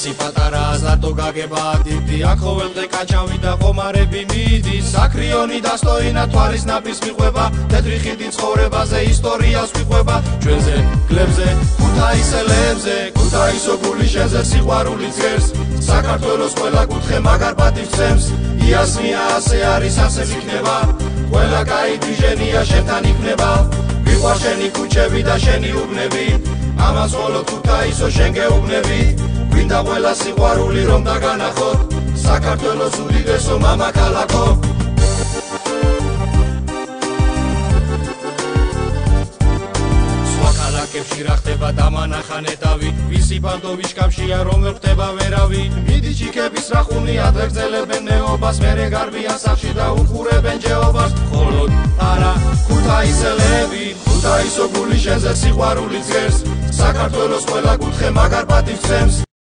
Visi patara zlato gageba didi akhovel dqe kačavi da ხომარები მიდის Sakrionი დასტოინა თვალის ნაპირს მიყვება თეთრი ხიდი ცხოვრებაზე ისტორიას მიყვება ჩვენზე გლებზე ქუთაისელებზე ქუთაისო გული შენზე სიყვარული ძლებს საქართველოს ყველა კუთხე მაგარ პატივს ცემს იასმია ასე არის ასე იქნება ყველა კაი დიჟენია შენთან იქნება ვიყვარ შენი ქუჩები და შენი უბნები ამას მხოლოდ ქუთაისო შენ გეუბნები გვინდა ყველა სიყვარული რომ დაგანახოთ საქართველოს უდიდესო მამაქალაქო სხვა ქალაქებში რა ხდება დამანახანე დავი ვისი ბანდოვის კავშირია რომ ვერ ხდება ვერავი მიდი ჩიქების რახუნი ადრე გრძელებენ ნეობას მერე გარბიან სახში და უხურებენ ჯეობას მხოლოდ არა ქუთაისელები ქუთაისო გული შენზე სიყვარული ძლებს საქართველოს ყველა კუთხე მაგარ პატივს ცემს